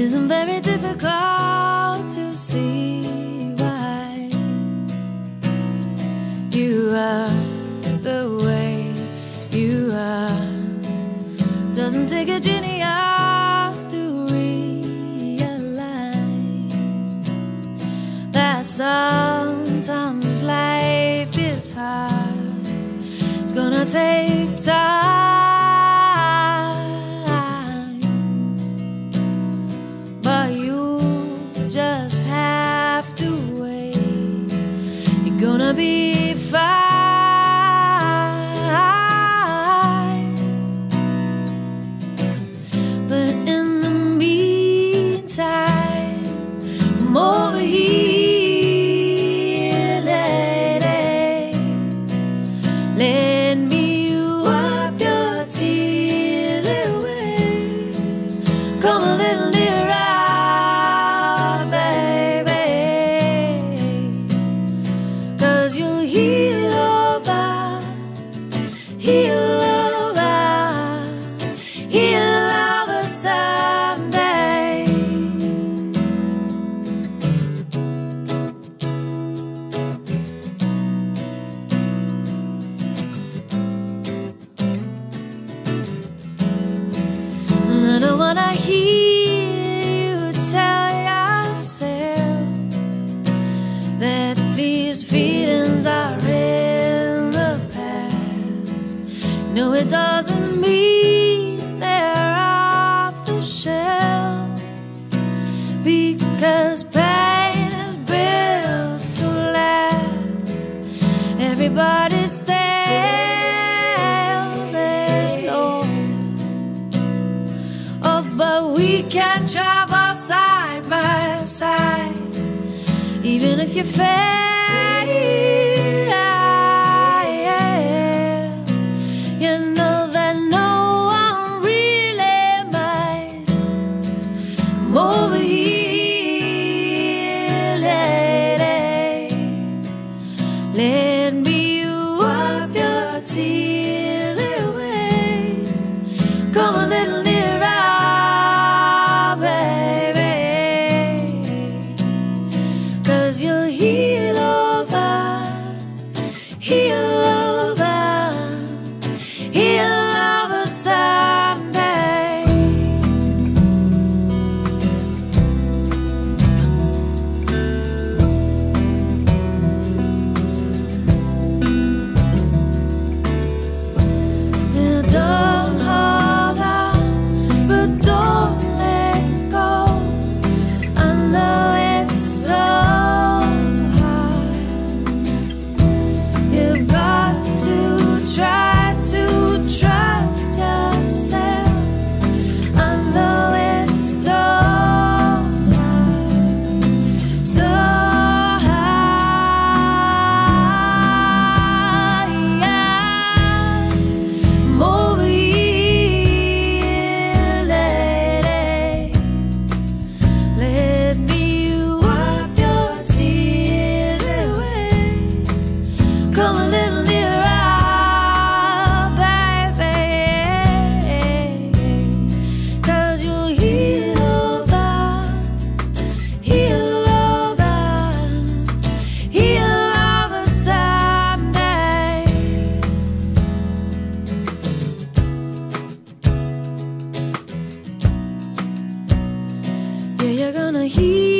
isn't very difficult to see why you are the way you are. Doesn't take a genius to realize that sometimes life is hard. It's gonna take time, but you just have to wait. You're gonna be fine. But in the meantime, I'm over here, lady. Let me wipe your tears away. Come a little nearer, baby, 'cause you'll heal over, heal over, heal over someday. I don't wanna hear you tell yourself that these feelings are in the past. No, it doesn't mean they're off the shelf, because pain is built to last. Everybody sails alone. Oh, but we can travel side by side, even if you fail. You know that no one really minds. I'm over here, lady. Let me wipe your tears away. Come a little nearer, baby, 'cause you'll heal over, heal over, heal over someday. Yeah, don't hold on, but don't let go. I know it's so hard. You've got to try to trust yourself. I know it's so hard, so hard. Yeah. I'm over here, lady. Let me wipe your tears away. Come a little nearer, baby, 'cause you'll heal over, heal over, heal over someday. Yeah, you're gonna heal